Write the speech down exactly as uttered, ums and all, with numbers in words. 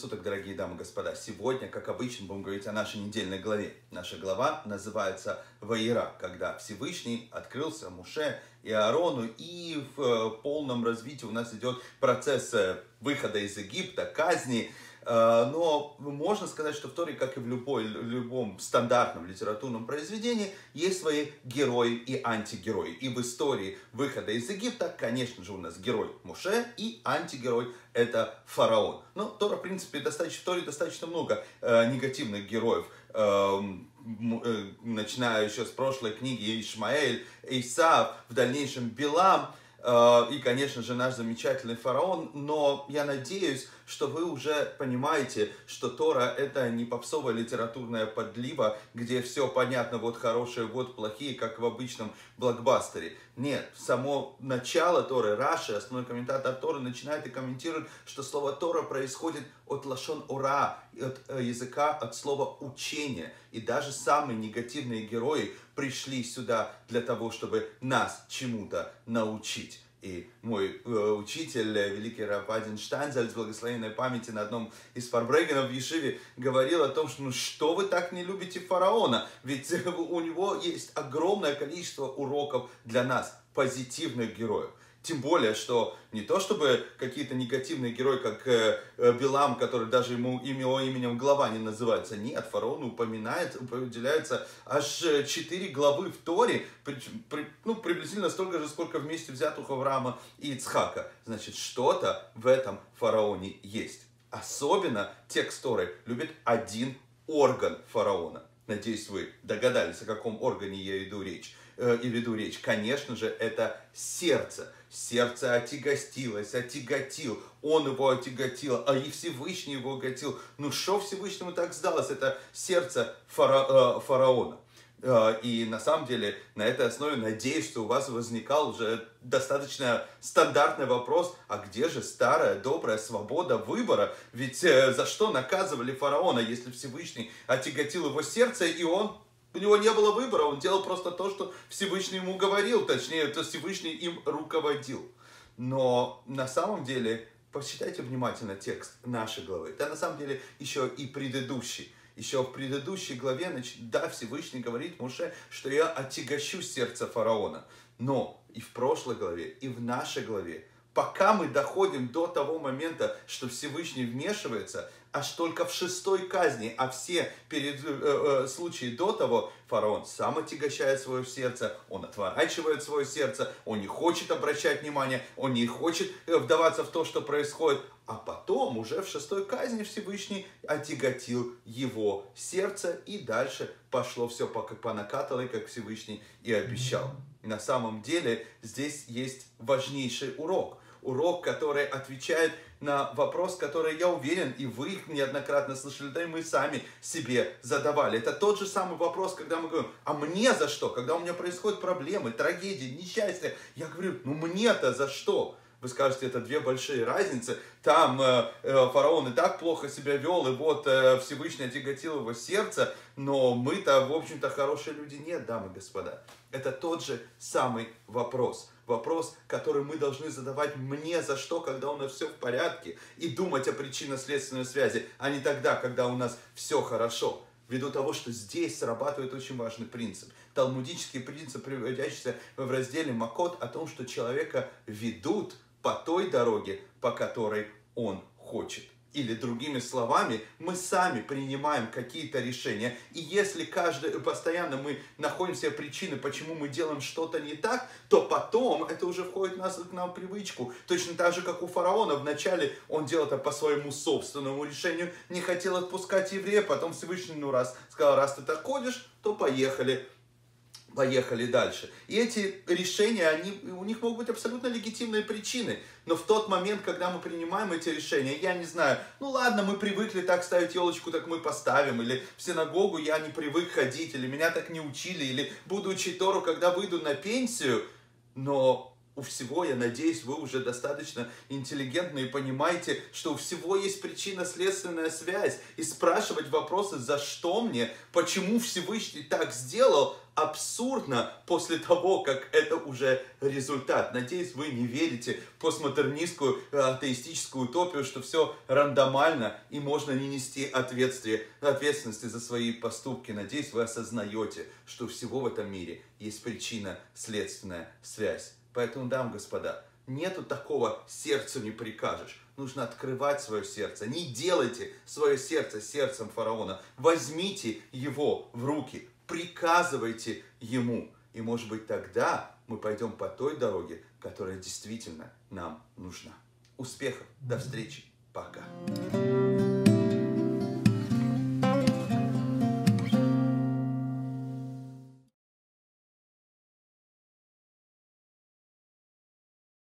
суток, дорогие дамы и господа. Сегодня, как обычно, будем говорить о нашей недельной главе. Наша глава называется «Ваира», когда Всевышний открылся Моше и Аарону, и в полном развитии у нас идет процесс выхода из Египта, казни. Но можно сказать, что в Торе, как и в, любой, в любом стандартном литературном произведении, есть свои герои и антигерои. И в истории выхода из Египта, конечно же, у нас герой Моше и антигерой — это фараон. Но Тора, в принципе, достаточно, в Торе достаточно много э, негативных героев. Э, э, начиная еще с прошлой книги Ишмаэль, Исав, в дальнейшем Билам. И, конечно же, наш замечательный фараон, но я надеюсь, что вы уже понимаете, что Тора — это не попсовая литературная подлива, где все понятно, вот хорошие, вот плохие, как в обычном блокбастере. Нет, само начало Торы, Раши, основной комментатор Торы, начинает и комментирует, что слово Тора происходит от лашон ора, от языка, от слова учение. И даже самые негативные герои пришли сюда для того, чтобы нас чему-то научить. И мой э, учитель, великий рав Адин Штанзель, с благословенной памяти, на одном из фарбрегенов в Ешиве говорил о том, что ну что вы так не любите фараона? Ведь у него есть огромное количество уроков для нас, позитивных героев. Тем более, что не то чтобы какие-то негативные герои, как э, Билам, который даже ему его именем глава не называется. Нет, фараону упоминается, уделяется аж четыре главы в Торе, при, при, ну, приблизительно столько же, сколько вместе взятых Авраама и Ицхака. Значит, что-то в этом фараоне есть. Особенно текст Торы любит один орган фараона. Надеюсь, вы догадались, о каком органе я иду речь. Э, и веду речь. Конечно же, это сердце. Сердце отягостилось, отяготил. Он его отяготил, а и Всевышний его отяготил. Ну что Всевышнему так сдалось? Это сердце фара, э, фараона. Э, и на самом деле на этой основе надеюсь, что у вас возникал уже достаточно стандартный вопрос: а где же старая добрая свобода выбора? Ведь э, за что наказывали фараона, если Всевышний отяготил его сердце, и он... У него не было выбора, он делал просто то, что Всевышний ему говорил, точнее, то Всевышний им руководил. Но на самом деле, почитайте внимательно текст нашей главы. Да, на самом деле, еще и предыдущий. Еще в предыдущей главе, значит, да, Всевышний говорит Моше, что я отягощу сердце фараона. Но и в прошлой главе, и в нашей главе, пока мы доходим до того момента, что Всевышний вмешивается, аж только в шестой казни, а все перед, э, э, случаи до того, фараон сам отягощает свое сердце, он отворачивает свое сердце, он не хочет обращать внимание, он не хочет вдаваться в то, что происходит. А потом, уже в шестой казни, Всевышний отяготил его сердце, и дальше пошло все по, по накатанной, как Всевышний и обещал. И на самом деле здесь есть важнейший урок. Урок, который отвечает на вопрос, который, я уверен, и вы их неоднократно слышали, да и мы сами себе задавали. Это тот же самый вопрос, когда мы говорим: а мне за что? Когда у меня происходят проблемы, трагедии, несчастья, я говорю: ну мне-то за что? Вы скажете, это две большие разницы. Там э, э, фараон и так плохо себя вел, и вот э, Всевышний отяготил его сердце, но мы-то, в общем-то, хорошие люди. Нет, дамы и господа. Это тот же самый вопрос. Вопрос, который мы должны задавать: мне за что, когда у нас все в порядке, и думать о причинно-следственной связи, а не тогда, когда у нас все хорошо. Ввиду того, что здесь срабатывает очень важный принцип. Талмудический принцип, приводящийся в разделе Макот, о том, что человека ведут по той дороге, по которой он хочет. Или другими словами, мы сами принимаем какие-то решения. И если каждый, постоянно мы находим себе причины, почему мы делаем что-то не так, то потом это уже входит в нас, в нам привычку. Точно так же, как у фараона. Вначале он делал это по своему собственному решению, не хотел отпускать еврея, потом Всевышний, ну раз, сказал: раз ты так ходишь, то поехали. Поехали дальше. И эти решения, они, у них могут быть абсолютно легитимные причины. Но в тот момент, когда мы принимаем эти решения, я не знаю, ну ладно, мы привыкли так ставить елочку, так мы поставим. Или в синагогу я не привык ходить, или меня так не учили, или буду учить Тору, когда выйду на пенсию. Но у всего, я надеюсь, вы уже достаточно интеллигентны и понимаете, что у всего есть причинно-следственная связь. И спрашивать вопросы, за что мне, почему Всевышний так сделал, абсурдно после того, как это уже результат. Надеюсь, вы не верите в постмодернистскую атеистическую утопию, что все рандомально и можно не нести ответственности за свои поступки. Надеюсь, вы осознаете, что у всего в этом мире есть причинно-следственная связь. Поэтому, дамы и господа, нету такого «сердцу не прикажешь». Нужно открывать свое сердце. Не делайте свое сердце сердцем фараона. Возьмите его в руки. Приказывайте ему. И, может быть, тогда мы пойдем по той дороге, которая действительно нам нужна. Успехов. До встречи. Пока.